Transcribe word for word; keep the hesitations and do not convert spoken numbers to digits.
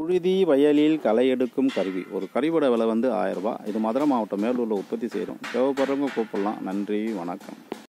புழுதி வயலில் களை எடுக்கும் கருவி. ஒரு கருவியோட விலை வந்து ஆயிரம் ரூபாய். இது மதுரை மாவட்டம் மேலூரில் உற்பத்தி செய்கிறோம். தேவைப்படுறவங்க கூப்பிடலாம். நன்றி, வணக்கம்.